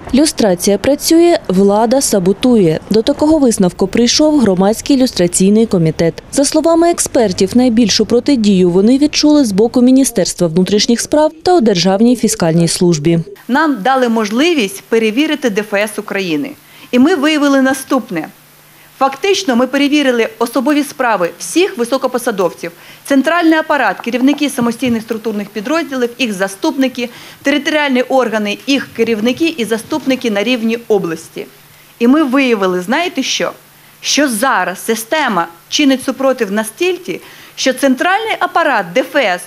Люстрація працює, влада саботує. До такого висновку прийшов громадський люстраційний комітет. За словами експертів, найбільшу протидію вони відчули з боку Міністерства внутрішніх справ та у Державній фіскальній службі. Нам дали можливість перевірити ДФС України. І ми виявили наступне. Фактично ми перевірили особові справи всіх високопосадовців, центральний апарат, керівники самостійних структурних підрозділів, їх заступники, територіальні органи, їх керівники і заступники на рівні області. І ми виявили, знаєте що? Що зараз система чинить супротив настільки, що центральний апарат ДФС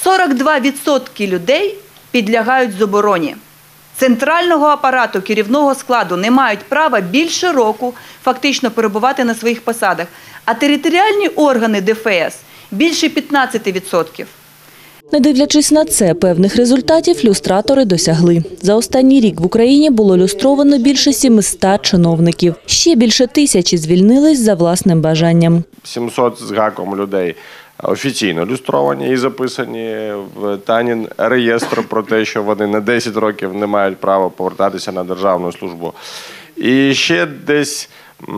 42% людей підлягають забороні. Центрального апарату, керівного складу не мають права більше року фактично перебувати на своїх посадах, а територіальні органи ДФС – більше 15%. Не дивлячись на це, певних результатів люстратори досягли. За останній рік в Україні було люстровано більше 700 чиновників. Ще більше 1000 звільнились за власним бажанням. 700 з гаком людей офіційно люстровані і записані в ТАНін реєстр про те, що вони на 10 років не мають права повертатися на державну службу. І ще десь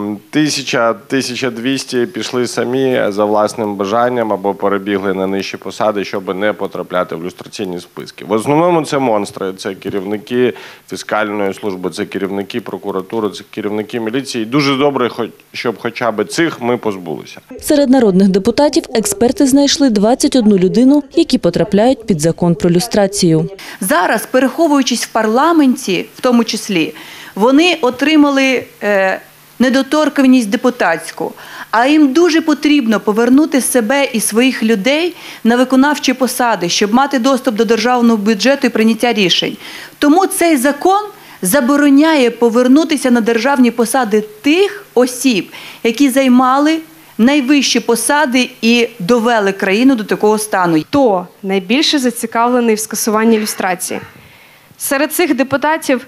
1000-1200 пішли самі за власним бажанням або перебігли на нижчі посади, щоб не потрапляти в люстраційні списки. В основному це монстри, це керівники фіскальної служби, це керівники прокуратури, це керівники міліції. Дуже добре, щоб хоча б цих ми позбулися. Серед народних депутатів експерти знайшли 21 людину, які потрапляють під закон про люстрацію. Зараз, переховуючись в парламенті, в тому числі, вони отримали недоторканність депутатську, а їм дуже потрібно повернути себе і своїх людей на виконавчі посади, щоб мати доступ до державного бюджету і прийняття рішень. Тому цей закон забороняє повернутися на державні посади тих осіб, які займали найвищі посади і довели країну до такого стану. Хто найбільше зацікавлений в скасуванні люстрації? Серед цих депутатів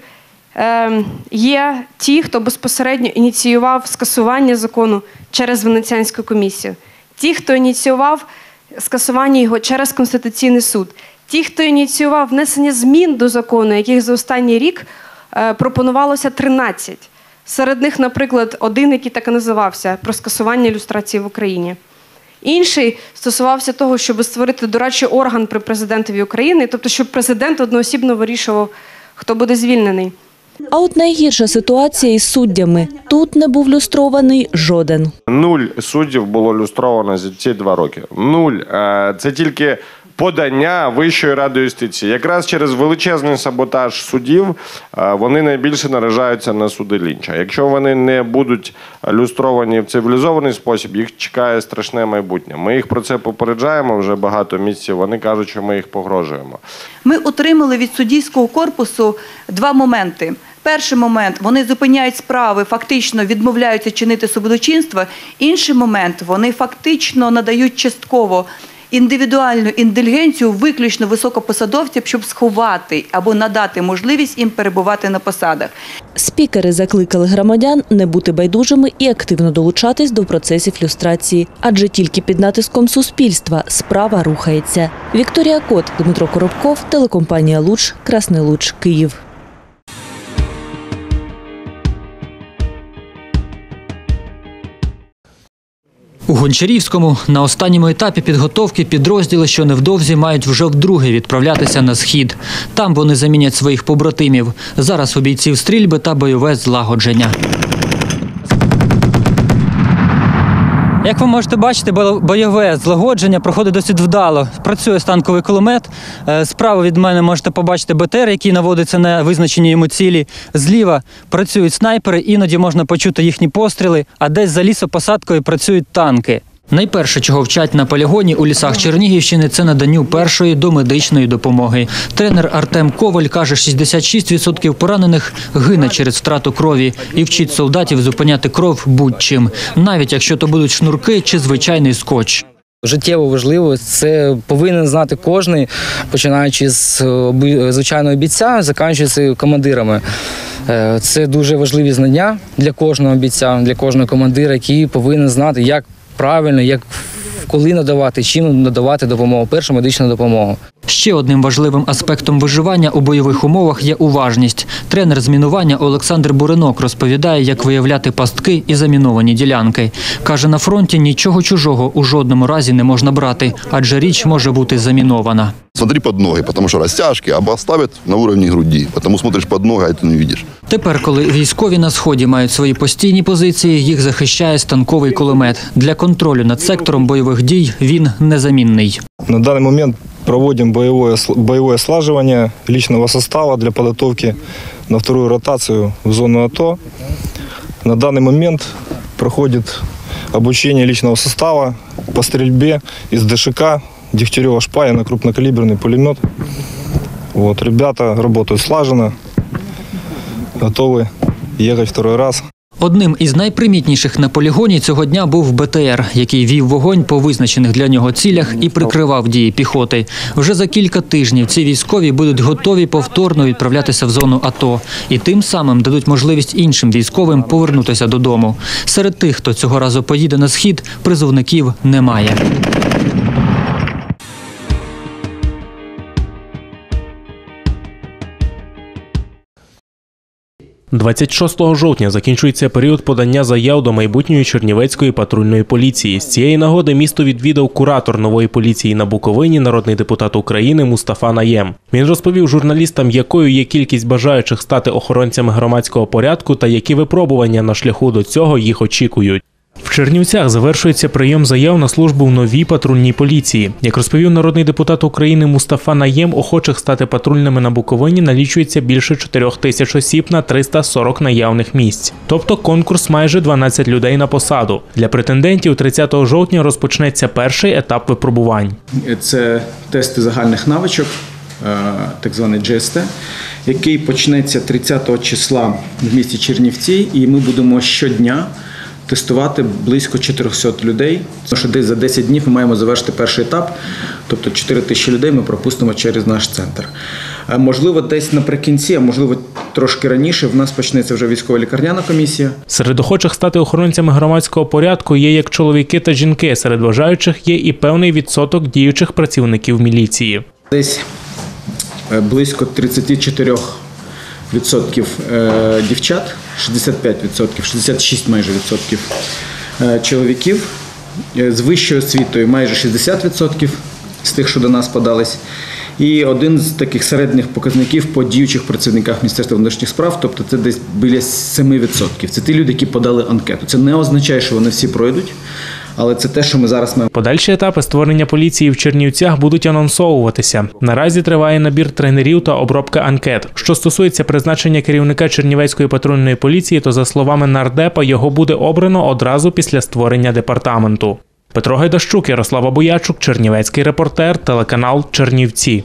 є ті, хто безпосередньо ініціював скасування закону через Венеціанську комісію. Ті, хто ініціював скасування його через Конституційний суд. Ті, хто ініціював внесення змін до закону, яких за останній рік пропонувалося 13. Серед них, наприклад, один, який так і називався – про скасування люстрації в Україні. Інший стосувався того, щоб створити дорадчий орган при президентові України, тобто щоб президент одноосібно вирішував, хто буде звільнений. А от найгірша ситуація із суддями. Тут не був люстрований жоден. 0 суддів було люстровано за ці 2 роки. 0. Це тільки подання Вищої ради юстиції. Якраз через величезний саботаж судів вони найбільше наражаються на суди лінча. Якщо вони не будуть люстровані в цивілізований спосіб, їх чекає страшне майбутнє. Ми їх про це попереджаємо вже багато місяців, вони кажуть, що ми їх погрожуємо. Ми отримали від суддівського корпусу 2 моменти. Перший момент – вони зупиняють справи, фактично відмовляються чинити судочинство. Інший момент – вони фактично надають частково індивідуальну індульгенцію виключно високопосадовцям, щоб сховати або надати можливість їм перебувати на посадах. Спікери закликали громадян не бути байдужими і активно долучатись до процесів люстрації. Адже тільки під натиском суспільства справа рухається. Вікторія Кот, Дмитро Коробков, телекомпанія «Луч», Красний Луч, Київ. У Гончарівському на останньому етапі підготовки підрозділи, що невдовзі мають вже вдруге відправлятися на схід. Там вони замінять своїх побратимів. Зараз у бійців стрільби та бойове злагодження. Як ви можете бачити, бойове злагодження проходить досить вдало. Працює станковий кулемет. Справа від мене можете побачити БТР, який наводиться на визначені йому цілі. Зліва працюють снайпери, іноді можна почути їхні постріли, а десь за лісопосадкою працюють танки. Найперше, чого вчать на полігоні у лісах Чернігівщини, це наданню першої домедичної допомоги. Тренер Артем Коваль каже, 66% поранених гине через втрату крові і вчить солдатів зупиняти кров будь-чим, навіть якщо то будуть шнурки чи звичайний скотч. Життєво важливо, це повинен знати кожен, починаючи з звичайного бійця, закінчуючи командирами. Це дуже важливі знання для кожного бійця, для кожного командира, який повинен знати, як правильно, як коли надавати, чим надавати допомогу, першу медичну допомогу. Ще одним важливим аспектом виживання у бойових умовах є уважність. Тренер з мінування Олександр Буринок розповідає, як виявляти пастки і заміновані ділянки. Каже, на фронті нічого чужого у жодному разі не можна брати, адже річ може бути замінована. Смотри под ноги, потому что растяжки або ставят на уровне груди, потому смотришь под ноги, а ты не видишь. Тепер, коли військові на Сході мають свої постійні позиції, їх захищає станковий кулемет. Для контролю над сектором бойових дій він незамінний. На данный момент проводим боевое слаживание личного состава для подготовки на вторую ротацию в зону АТО. На данный момент проходит обучение личного состава по стрельбе из ДШК, Дегтярева Шпаина, крупнокалиберный пулемет. Вот, ребята работают слаженно, готовы ехать второй раз. Одним із найпримітніших на полігоні цього дня був БТР, який вів вогонь по визначених для нього цілях і прикривав дії піхоти. Вже за кілька тижнів ці військові будуть готові повторно відправлятися в зону АТО. І тим самим дадуть можливість іншим військовим повернутися додому. Серед тих, хто цього разу поїде на Схід, призовників немає. – 26 жовтня закінчується період подання заяв до майбутньої Чернівецької патрульної поліції. З цієї нагоди місто відвідав куратор нової поліції на Буковині, народний депутат України Мустафа Наєм. Він розповів журналістам, якою є кількість бажаючих стати охоронцями громадського порядку та які випробування на шляху до цього їх очікують. В Чернівцях завершується прийом заяв на службу в новій патрульній поліції. Як розповів народний депутат України Мустафа Наєм, охочих стати патрульними на Буковині налічується більше 4 тисяч осіб на 340 наявних місць. Тобто конкурс майже 12 людей на посаду. Для претендентів 30 жовтня розпочнеться перший етап випробувань. Це тести загальних навичок, так званий GST, який почнеться 30 числа в місті Чернівці, і ми будемо щодня тестувати близько 400 людей. Тому що десь за 10 днів ми маємо завершити перший етап, тобто 4 тисячі людей ми пропустимо через наш центр. Можливо, десь наприкінці, а можливо трошки раніше, в нас почнеться вже військова лікарняна комісія. Серед охочих стати охоронцями громадського порядку є як чоловіки та жінки. Серед бажаючих є і певний відсоток діючих працівників міліції. Десь близько 34% дівчат, 65%, 66 майже відсотків чоловіків, з вищою освітою майже 60% з тих, що до нас подались. І один з таких середніх показників по діючих працівниках Міністерства внутрішніх справ, тобто це десь біля 7%. Це ті люди, які подали анкету. Це не означає, що вони всі пройдуть, але це те, що ми зараз маємо. Подальші етапи створення поліції в Чернівцях будуть анонсовуватися. Наразі триває набір тренерів та обробка анкет. Що стосується призначення керівника Чернівецької патрульної поліції, то за словами нардепа, його буде обрано одразу після створення департаменту. Петро Гайдащук, Ярослава Боячук, Чернівецький репортер, телеканал Чернівці.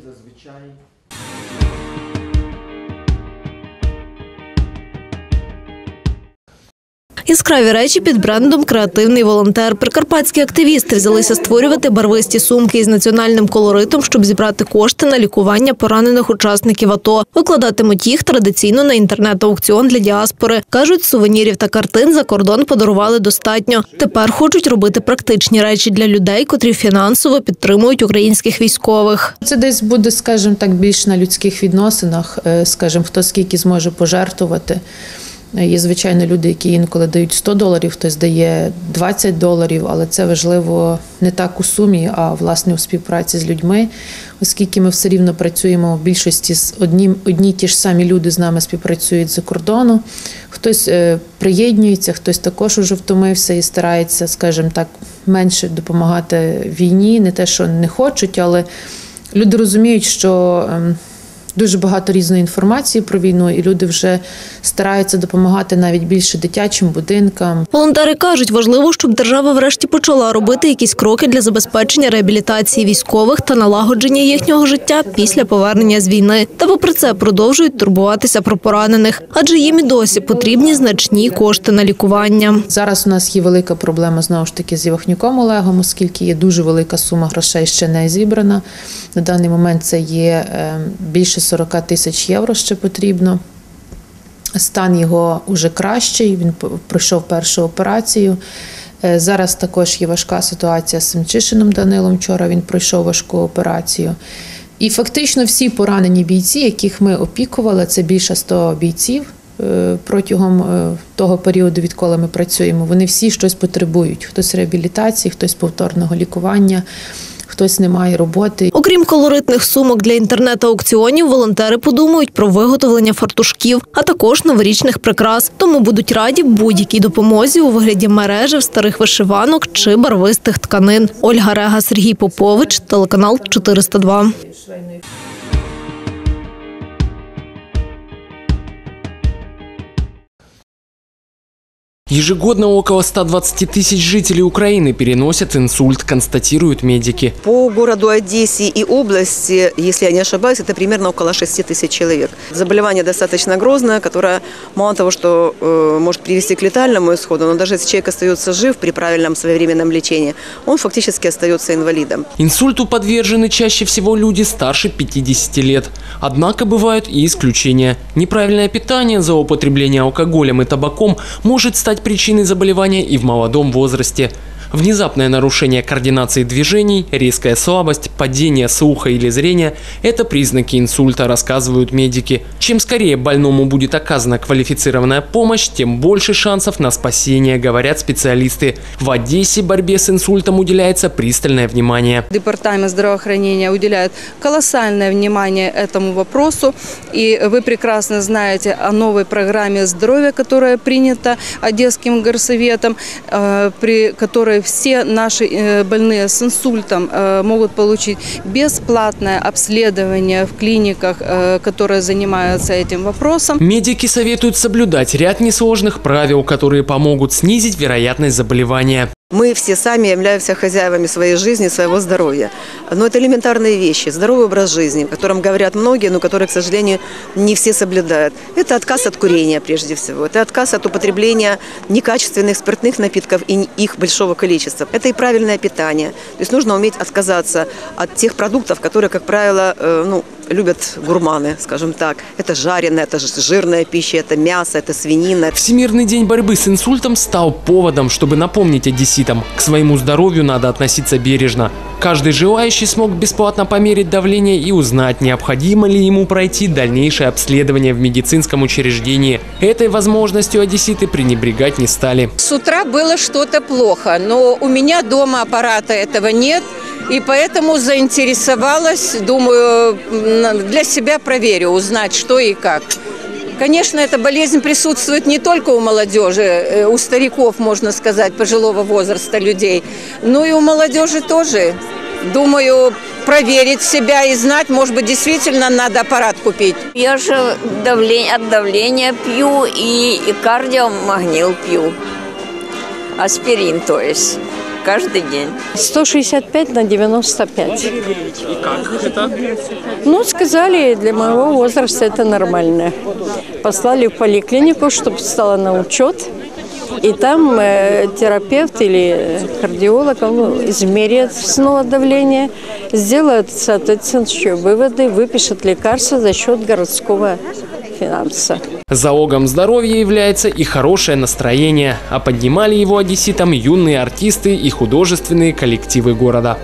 Яскраві речі під брендом «Креативний волонтер». Прикарпатські активісти взялися створювати барвисті сумки із національним колоритом, щоб зібрати кошти на лікування поранених учасників АТО. Викладатимуть їх традиційно на інтернет-аукціон для діаспори. Кажуть, сувенірів та картин за кордон подарували достатньо. Тепер хочуть робити практичні речі для людей, котрі фінансово підтримують українських військових. Це десь буде, скажімо так, більш на людських відносинах, скажімо, хто скільки зможе пожертвувати. Є, звичайно, люди, які інколи дають $100, хтось дає $20, але це важливо не так у сумі, а, власне, у співпраці з людьми, оскільки ми все рівно працюємо в більшості з одні ті ж самі люди з нами співпрацюють за кордону. Хтось приєднується, хтось також уже втомився і старається, скажімо так, менше допомагати війні, не те, що не хочуть, але люди розуміють, що дуже багато різної інформації про війну, і люди вже стараються допомагати навіть більше дитячим будинкам. Волонтери кажуть, важливо, щоб держава врешті почала робити якісь кроки для забезпечення реабілітації військових та налагодження їхнього життя після повернення з війни. Та попри це продовжують турбуватися про поранених, адже їм і досі потрібні значні кошти на лікування. Зараз у нас є велика проблема, знову ж таки, з Івахнюком Олегом, оскільки є дуже велика сума грошей ще не зібрана. На даний момент це є більше 40 тисяч євро ще потрібно. Стан його вже кращий, він пройшов першу операцію. Зараз також є важка ситуація з Семчишиним Данилом. Вчора він пройшов важку операцію. І фактично всі поранені бійці, яких ми опікували, це більше 100 бійців протягом того періоду, відколи ми працюємо, вони всі щось потребують. Хтось реабілітації, хтось повторного лікування, хтось не має роботи. Окрім колоритних сумок для інтернет-аукціонів, волонтери подумають про виготовлення фартушків, а також новорічних прикрас. Тому будуть раді будь-якій допомозі у вигляді мережів, старих вишиванок чи барвистих тканин. Ольга Рега, Сергій Попович, телеканал 402. Ежегодно около 120 тысяч жителей Украины переносят инсульт, констатируют медики. По городу Одессе и области, если я не ошибаюсь, это примерно около 6 тысяч человек. Заболевание достаточно грозное, которое мало того, что может привести к летальному исходу, но даже если человек остается жив при правильном своевременном лечении, он фактически остается инвалидом. Инсульту подвержены чаще всего люди старше 50 лет. Однако бывают и исключения. Неправильное питание, злоупотребление алкоголем и табаком может стать причиной заболевания и в молодом возрасте. Внезапное нарушение координации движений, резкая слабость, падение слуха или зрения – это признаки инсульта, рассказывают медики. Чем скорее больному будет оказана квалифицированная помощь, тем больше шансов на спасение, говорят специалисты. В Одессе борьбе с инсультом уделяется пристальное внимание. Департамент здравоохранения уделяет колоссальное внимание этому вопросу. И вы прекрасно знаете о новой программе здоровья, которая принята Одесским горсоветом, при которой все наши больные с инсультом могут получить бесплатное обследование в клиниках, которые занимаются этим вопросом. Медики советуют соблюдать ряд несложных правил, которые помогут снизить вероятность заболевания. Мы все сами являемся хозяевами своей жизни, своего здоровья. Но это элементарные вещи. Здоровый образ жизни, о котором говорят многие, но который, к сожалению, не все соблюдают. Это отказ от курения прежде всего. Это отказ от употребления некачественных спиртных напитков и их большого количества. Это и правильное питание. То есть нужно уметь отказаться от тех продуктов, которые, как правило, любят гурманы, скажем так. Это жареная, это жирная пища, это мясо, это свинина. Всемирный день борьбы с инсультом стал поводом, чтобы напомнить одесситам: к своему здоровью надо относиться бережно. Каждый желающий смог бесплатно померить давление и узнать, необходимо ли ему пройти дальнейшее обследование в медицинском учреждении. Этой возможностью одесситы пренебрегать не стали. С утра было что-то плохо, но у меня дома аппарата этого нет. И поэтому заинтересовалась, думаю, для себя проверю, узнать, что и как. Конечно, эта болезнь присутствует не только у молодежи, у стариков, можно сказать, пожилого возраста людей, но и у молодежи тоже. Думаю, проверить себя и знать, может быть, действительно надо аппарат купить. Я же от давления пью и кардиомагнил пью. Аспирин, то есть. Каждый день. 165 на 95. И как это? Ну, сказали, для моего возраста это нормально. Послали в поликлинику, чтобы стала на учет. И там терапевт или кардиолог измеряет снова давление, сделает соответствующие выводы, выпишет лекарства за счет городского финанса. Залогом здоровья является и хорошее настроение, а поднимали его одесситам юные артисты и художественные коллективы города.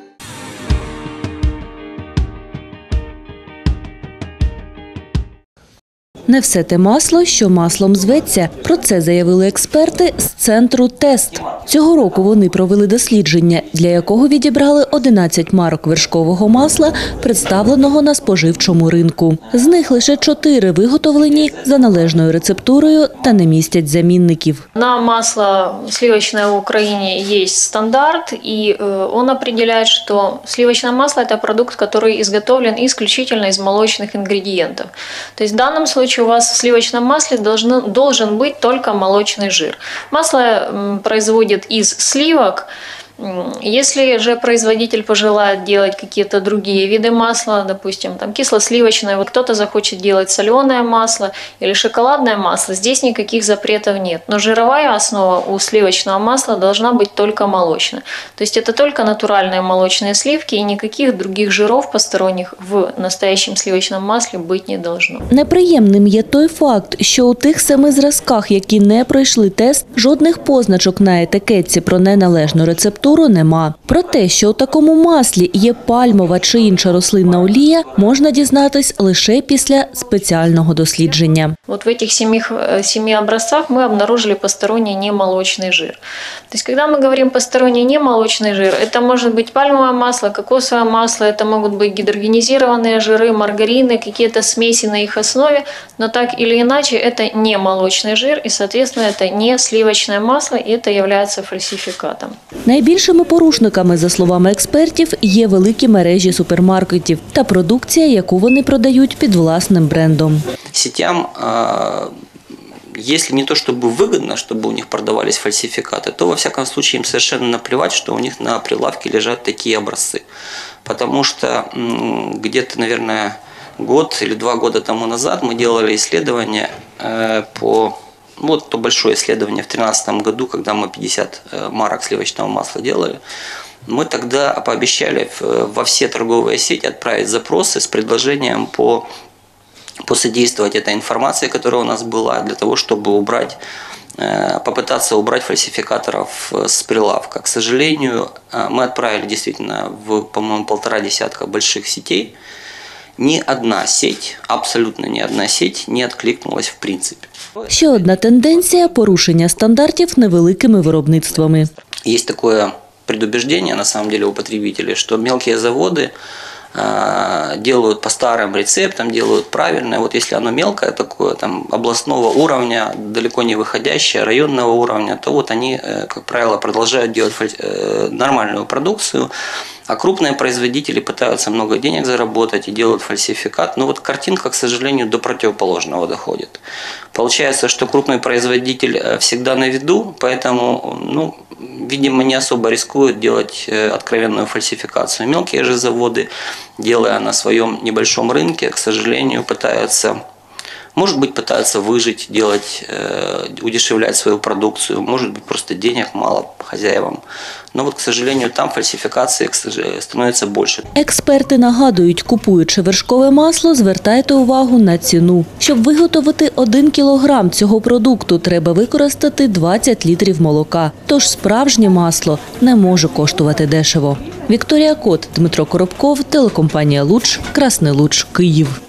Не все те масло, що маслом зветься. Про це заявили експерти з центру «Тест». Цього року вони провели дослідження, для якого відібрали 11 марок вершкового масла, представленого на споживчому ринку. З них лише 4 виготовлені за належною рецептурою та не містять замінників. На масло сливочное в Украине есть стандарт, и он определяет, что сливочное масло – это продукт, который изготовлен исключительно из молочных ингредиентов. То есть в данном случае у вас в сливочном масле должен быть только молочный жир. Масло производят из сливок, Если же производитель пожелает делать какие-то другие виды масла, допустим, там кисло-сливочное, вот кто-то захочет делать соленое масло или шоколадное масло, здесь никаких запретов нет. Но жировая основа у сливочного масла должна быть только молочная. То есть это только натуральные молочные сливки, и никаких других жиров посторонних в настоящем сливочном масле быть не должно. Неприємним є той факт, що у тих 7 зразках, які не пройшли тест, жодних позначок на етикетці про неналежну рецептуру нема. Про те, що у такому маслі є пальмова чи інша рослинна олія, можна дізнатись лише після спеціального дослідження. Вот в этих 7 образцах мы обнаружили посторонний немолочный жир. То есть, когда мы говорим посторонний немолочный жир, это может быть пальмовое масло, кокосовое масло, это могут быть гидрогенизированные жиры, маргарины, какие-то смеси на их основе, но так или иначе это не молочный жир, и, соответственно, это не сливочное масло, и это является фальсификатом. Найбільшими порушниками, за словами експертів, є великі мережі супермаркетів та продукція, яку вони продають під власним брендом. Сетям, если не то чтобы выгодно, чтобы у них продавались фальсификаты, то во всяком случае им совершенно наплевать, что у них на прилавке лежат такие образцы. Потому что где-то, наверное, год или 2 года тому назад мы делали исследование вот то большое исследование в 2013 году, когда мы 50 марок сливочного масла делали. Мы тогда пообещали во все торговые сети отправить запросы с предложением посодействовать этой информации, которая у нас была, для того, чтобы попытаться убрать фальсификаторов с прилавка. К сожалению, мы отправили действительно по-моему, 1,5 десятка больших сетей. Ни одна сеть, абсолютно ни одна сеть не откликнулась в принципе. Ще одна тенденція – порушення стандартів невеликими виробництвами. Есть такое предубеждение, на самом деле, у потребителей, что мелкие заводы делают по старым рецептам, делают правильно. Вот если оно мелкое такое, там, областного уровня, далеко не выходящее, районного уровня, то вот они, как правило, продолжают делать нормальную продукцию. А крупные производители пытаются много денег заработать и делают фальсификат. Но вот картинка, к сожалению, до противоположного доходит. Получается, что крупный производитель всегда на виду, поэтому, видимо, не особо рискует делать откровенную фальсификацию. Мелкие же заводы, делая на своем небольшом рынке, к сожалению, пытаются выжить, удешевлять свою продукцию, может быть, просто денег мало хозяевам. Но вот, к сожалению, там фальсификації становиться більше. Експерти нагадують, купуючи вершкове масло, звертайте увагу на ціну. Щоб виготовити 1 кілограм цього продукту, треба використати 20 літрів молока. Тож справжнє масло не може коштувати дешево. Вікторія Кот, Дмитро Коробков, телекомпанія «Луч», Красний Луч, Київ.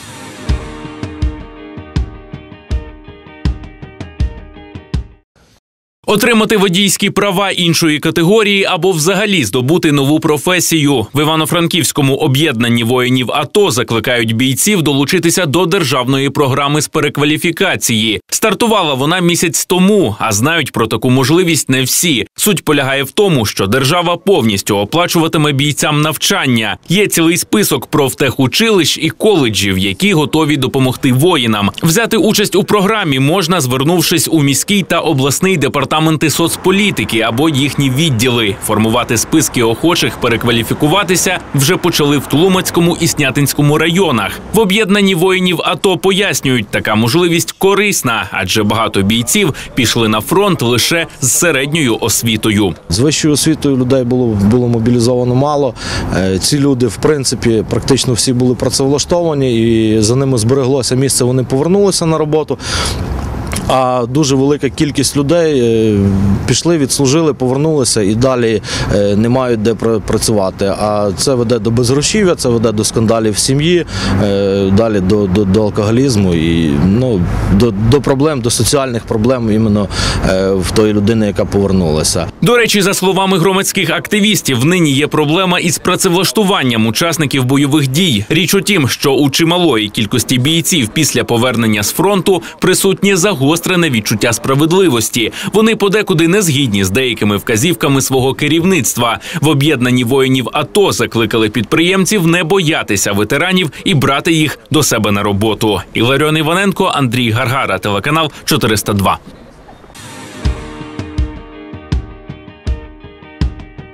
Отримати водійські права іншої категорії або взагалі здобути нову професію. В Івано-Франківському об'єднанні воїнів АТО закликають бійців долучитися до державної програми з перекваліфікації. Стартувала вона місяць тому, а знають про таку можливість не всі. Суть полягає в тому, що держава повністю оплачуватиме бійцям навчання. Є цілий список профтехучилищ і коледжів, які готові допомогти воїнам. Взяти участь у програмі можна, звернувшись у міський та обласний департаменти соцполітики або їхні відділи. Формувати списки охочих перекваліфікуватися вже почали в Тлумацькому і Снятинському районах. В об'єднанні воїнів АТО пояснюють, така можливість корисна, адже багато бійців пішли на фронт лише з середньою освітою. З вищою освітою людей було мобілізовано мало. Ці люди, в принципі, практично всі були працевлаштовані і за ними збереглося місце, вони повернулися на роботу. А дуже велика кількість людей пішли, відслужили, повернулися і далі не мають де працювати. А це веде до безгрошів'я, це веде до скандалів в сім'ї, далі до алкоголізму і до проблем, до соціальних проблем іменно в тої людини, яка повернулася. До речі, за словами громадських активістів, нині є проблема із працевлаштуванням учасників бойових дій. Річ у тім, що у чималої кількості бійців після повернення з фронту присутнє загострене відчуття справедливості. Вони подекуди не згідні з деякими вказівками свого керівництва. В об'єднанні воїнів АТО закликали підприємців не боятися ветеранів і брати їх до себе на роботу. Іларіон Іваненко, Андрій Гаргара, телеканал 402.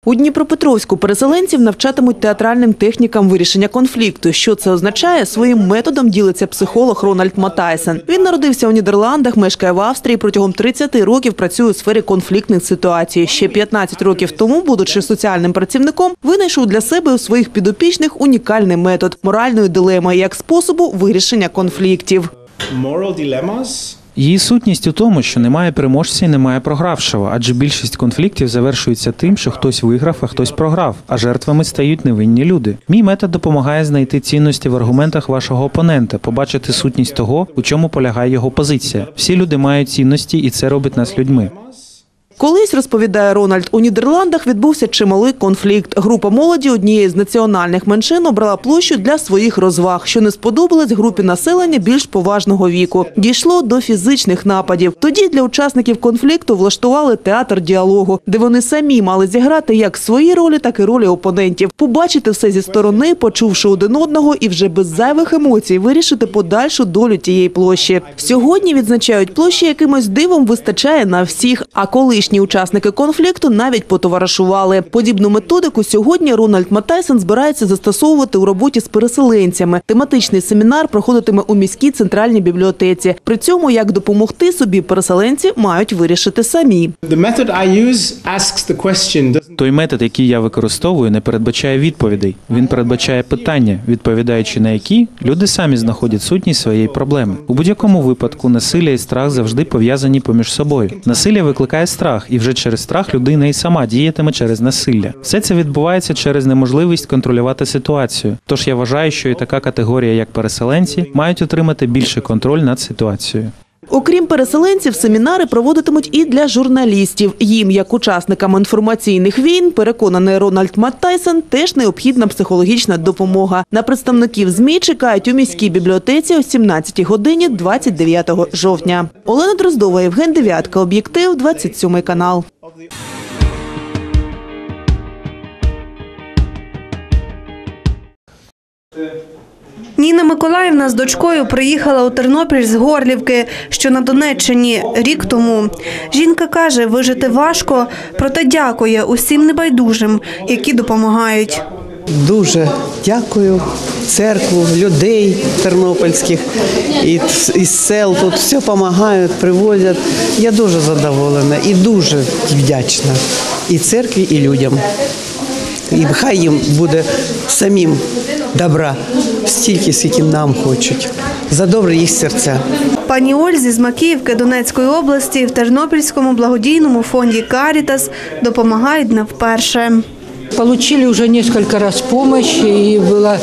У Дніпропетровську переселенців навчатимуть театральним технікам вирішення конфлікту. Що це означає? Своїм методом ділиться психолог Рональд Матайсен. Він народився у Нідерландах, мешкає в Австрії, протягом 30 років працює у сфері конфліктних ситуацій. Ще 15 років тому, будучи соціальним працівником, винайшов для себе у своїх підопічних унікальний метод – моральної дилеми як способу вирішення конфліктів. Її сутність у тому, що немає переможця і немає програвшого, адже більшість конфліктів завершується тим, що хтось виграв, а хтось програв, а жертвами стають невинні люди. Мій метод допомагає знайти цінності в аргументах вашого опонента, побачити сутність того, у чому полягає його позиція. Всі люди мають цінності, і це робить нас людьми. Колись, розповідає Рональд, у Нідерландах відбувся чималий конфлікт. Група молоді однієї з національних меншин обрала площу для своїх розваг, що не сподобалось групі населення більш поважного віку. Дійшло до фізичних нападів. Тоді для учасників конфлікту влаштували театр діалогу, де вони самі мали зіграти як свої ролі, так і ролі опонентів. Побачити все зі сторони, почувши один одного і вже без зайвих емоцій вирішити подальшу долю тієї площі. Сьогодні, відзначають, площі якимось дивом вистачає на всіх, а колишні учасники конфлікту навіть потоваришували. Подібну методику сьогодні Рональд Матайсен збирається застосовувати у роботі з переселенцями. Тематичний семінар проходитиме у міській центральній бібліотеці. При цьому, як допомогти собі, переселенці мають вирішити самі. Той метод, який я використовую, не передбачає відповідей. Він передбачає питання, відповідаючи на які люди самі знаходять сутність своєї проблеми. У будь-якому випадку насилля і страх завжди пов'язані поміж собою. Насилля викликає страх, і вже через страх людина і сама діятиме через насилля. Все це відбувається через неможливість контролювати ситуацію. Тож я вважаю, що і така категорія, як переселенці, мають отримати більший контроль над ситуацією. Окрім переселенців, семінари проводитимуть і для журналістів. Їм, як учасникам інформаційних війн, переконаний Рональд Матайсен, теж необхідна психологічна допомога. На представників ЗМІ чекають у міській бібліотеці о 17 годині 29 жовтня. Олена Дроздова, Євген Дев'ятка, Об'єктив, 27 канал. Ніна Миколаївна з дочкою приїхала у Тернопіль з Горлівки, що на Донеччині, рік тому. Жінка каже, вижити важко, проте дякує усім небайдужим, які допомагають. Дуже дякую церкву, людей тернопільських, із сел тут все допомагають, привозять. Я дуже задоволена і дуже вдячна і церкві, і людям. І хай їм буде самим добра, стільки, скільки нам хочуть. За добре їх серця. Пані Ользі з Макіївки Донецької області в Тернопільському благодійному фонді «Карітас» допомагають не вперше. Получили уже несколько раз помощь, и была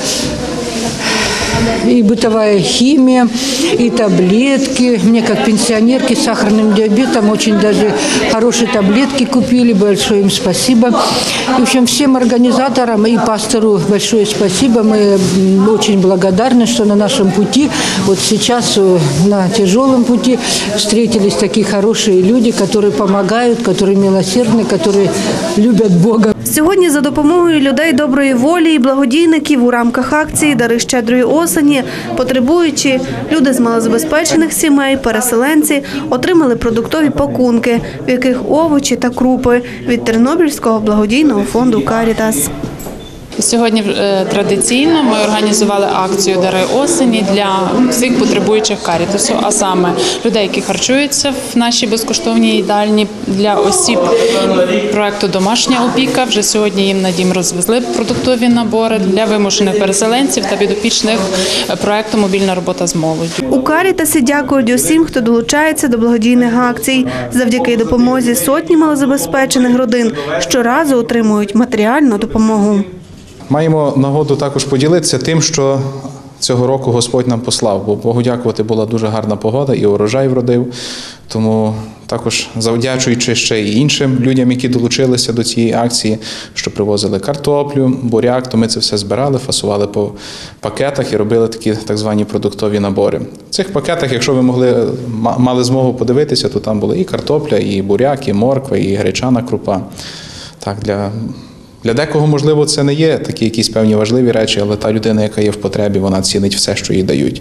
и бытовая химия, и таблетки. Мне, как пенсионерке с сахарным диабетом, очень даже хорошие таблетки купили. Большое им спасибо. В общем, всем организаторам и пастору большое спасибо. Мы очень благодарны, что на нашем пути, вот сейчас на тяжелом пути, встретились такие хорошие люди, которые помогают, которые милосердны, которые любят Бога. Сьогодні за допомогою людей доброї волі і благодійників у рамках акції «Дари щедрої осені» потребуючі, люди з малозабезпечених сімей, переселенці отримали продуктові пакунки, в яких овочі та крупи від Тернопільського благодійного фонду «Карітас». Сьогодні традиційно ми організували акцію «Дари осені» для всіх потребуючих Карітасу, а саме людей, які харчуються в нашій безкоштовній їдальні, для осіб проєкту «Домашня опіка». Вже сьогодні їм на дім розвезли продуктові набори для вимушених переселенців та підопічних проєкту «Мобільна робота з молоддю». У «Карітасі» дякують усім, хто долучається до благодійних акцій. Завдяки допомозі сотні малозабезпечених родин щоразу отримують матеріальну допомогу. Маємо нагоду також поділитися тим, що цього року Господь нам послав, бо Богу дякувати, була дуже гарна погода і урожай вродив. Тому також завдячуючи ще й іншим людям, які долучилися до цієї акції, що привозили картоплю, буряк, то ми це все збирали, фасували по пакетах і робили такі так звані продуктові набори. В цих пакетах, якщо ви мали змогу подивитися, то там були і картопля, і буряк, і морква, і гречана крупа. Так, для декого, можливо, це не є такі якісь певні важливі речі, але та людина, яка є в потребі, вона цінить все, що їй дають.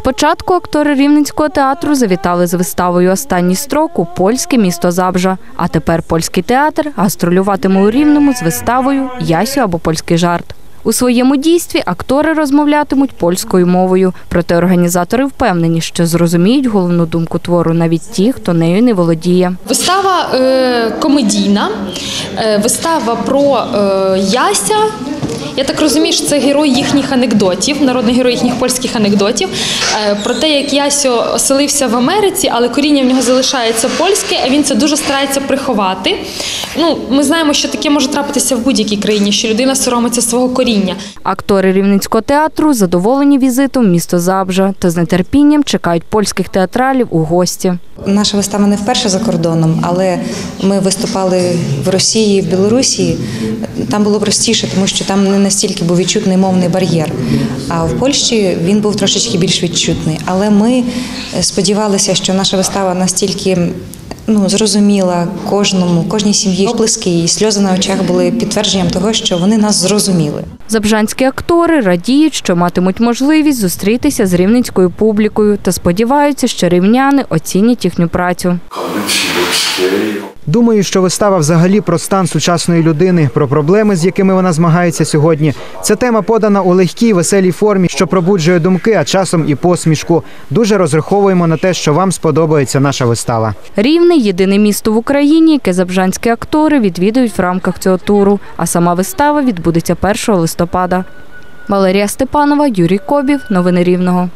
Спочатку актори Рівненського театру завітали з виставою «Останній строк» у польське місто Забжа. А тепер польський театр гастролюватиме у Рівному з виставою «Ясю або польський жарт». У своєму дійстві актори розмовлятимуть польською мовою, проте організатори впевнені, що зрозуміють головну думку твору навіть ті, хто нею не володіє. Вистава комедійна, вистава про Яся. Я так розумію, що це герой їхніх анекдотів, народний герой їхніх польських анекдотів, про те, як Ясю оселився в Америці, але коріння в нього залишається польське, а він це дуже старається приховати. Ми знаємо, що таке може трапитися в будь-якій країні, що людина соромиться свого коріння. Актори Рівненського театру задоволені візитом в місто Забжа та з нетерпінням чекають польських театралів у гості. Наша вистава не вперше за кордоном, але ми виступали в Росії, в Білорусі. Там було простіше, тому що там не настільки був відчутний мовний бар'єр. А в Польщі він був трошечки більш відчутний. Але ми сподівалися, що наша вистава настільки зрозуміла кожній сім'ї. Оплески і сльози на очах були підтвердженням того, що вони нас зрозуміли. Забжанські актори радіють, що матимуть можливість зустрітися з рівненською публікою та сподіваються, що рівняни оцінять їхню працю. Думаю, що вистава взагалі про стан сучасної людини, про проблеми, з якими вона змагається сьогодні. Ця тема подана у легкій, веселій формі, що пробуджує думки, а часом і посмішку. Дуже розраховуємо на те, що вам сподобається наша вистава. Рівне – єдине місто в Україні, яке забжанські актори відвідують в рамках цього туру. А сама вистава відбудеться 1 листопада. Валерія Степанова, Юрій Кобів. Новини Рівного.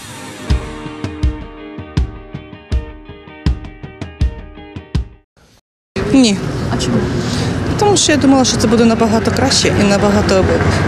Ні. А чому? Тому що я думала, що це буде набагато краще і набагато,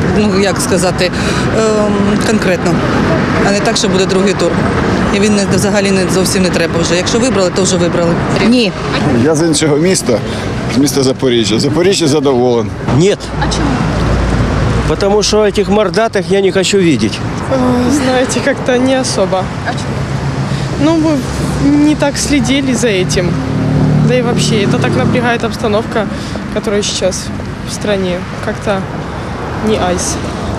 конкретно. А не так, що буде другий тур. І він взагалі зовсім не треба вже. Якщо вибрали, то вже вибрали. Ні. Я з іншого міста, з міста Запоріжжя. Запоріжжя задоволен. Ні. А чому? Потому что этих мордатых я не хочу видеть. Знаете, как-то не особо. А чему? Мы не так следили за этим. Да и вообще, это так напрягает обстановка, которая сейчас в стране. Как-то не айс.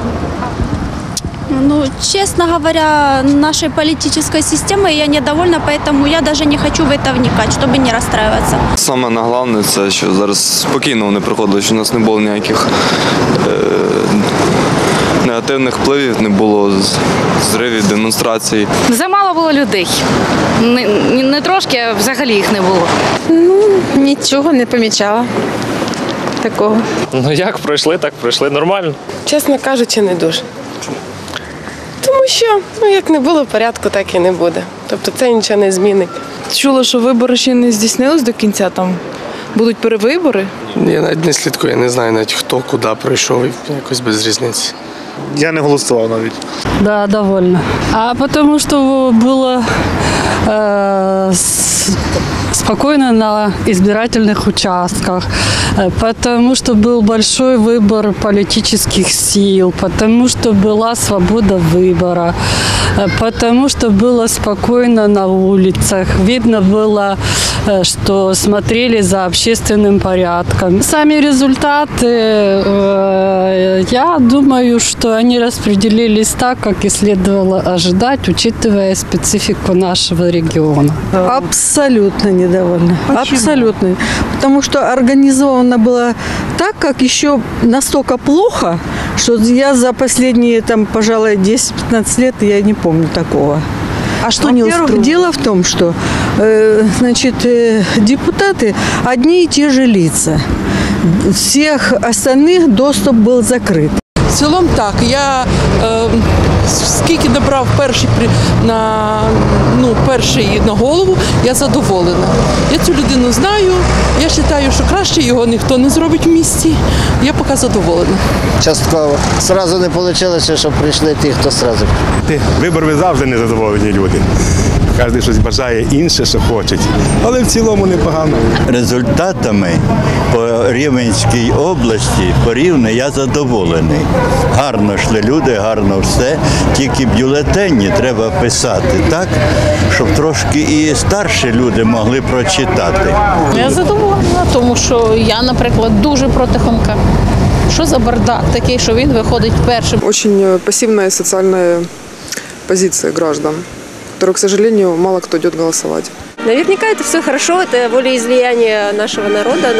Честно говоря, нашей политической системой я недовольна, поэтому я даже не хочу в это вникать, чтобы не расстраиваться. Саме головне, це що зараз спокійно вони приходили, що у нас не було ніяких негативних впливів, не було зривів, демонстрацій. Замало було людей. Не трошки, а взагалі їх не було. Нічого не помічала такого. Як пройшли, так пройшли нормально. Чесно кажучи, не дуже. Тому що, як не було порядку, так і не буде. Тобто це нічого не змінить. Чула, що вибори ще не здійснились до кінця, там будуть перевибори? Я навіть не слідкую, я не знаю навіть хто куди прийшов, якось без різниці. Я не голосував навіть. Да, довольно. А потому что было спокойно на избирательных участках, потому что был большой выбор политических сил, потому что была свобода выбора, потому что было спокойно на улицах. Видно было, что смотрели за общественным порядком. Сами результаты, я думаю, что они распределились так, как и следовало ожидать, учитывая специфику нашего региона. Абсолютно недовольна. Абсолютно. Потому что организовано было так, как еще настолько плохо, что я за последние, пожалуй, 10-15 лет я не помню такого. А что не устроило? Дело в том, что депутаты одни и те же лица. Всех остальных доступ был закрыт. В цілому так, я скільки набрав перший на голову, я задоволена. Я цю людину знаю, я вважаю, що краще його ніхто не зробить в місті. Я поки задоволена. Частково. Зразу не вийшло, щоб прийшли ті, хто зразу. Виборами завжди незадоволені люди. Кожен щось бажає інше, що хочуть. Але в цілому непогано. Результатами по Рівненській області, по Рівне, я задоволений. Гарно йшли люди, гарно все. Тільки бюлетені треба писати так, щоб трошки і старші люди могли прочитати. Я задоволена, тому що я, наприклад, дуже проти Хомка. Що за бардак такий, що він виходить першим? Очень пассивная социальная позиция граждан. которых, к сожалению, мало кто идет голосовать. Наверняка это все хорошо, это волеизлияние нашего народа,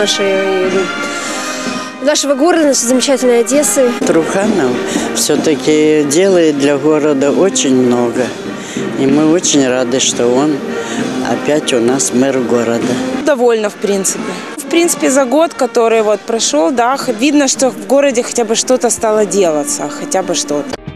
нашего города, нашей замечательной Одессы. Труханов все-таки делает для города очень много. И мы очень рады, что он опять у нас мэр города. Довольна, в принципе. В принципе, за год, который вот прошел, да, видно, что в городе хотя бы что-то стало делаться, хотя бы что-то.